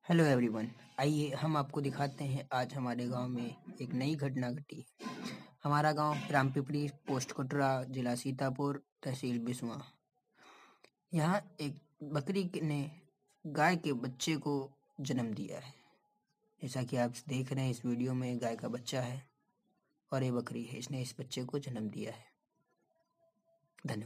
Hello everyone. आइए हम आपको दिखाते हैं आज हमारे गांव में एक नई घटना घटी। हमारा गांव रामपिपरी, पोस्ट कोटरा, जिला सीतापुर, तहसील बिस्वा। यहाँ एक बकरी ने गाय के बच्चे को जन्म दिया है। जैसा कि आप देख रहे हैं इस वीडियो में गाय का बच्चा है और ये बकरी है, इसने इस बच्चे को जन्म दिया है। धन्यवाद।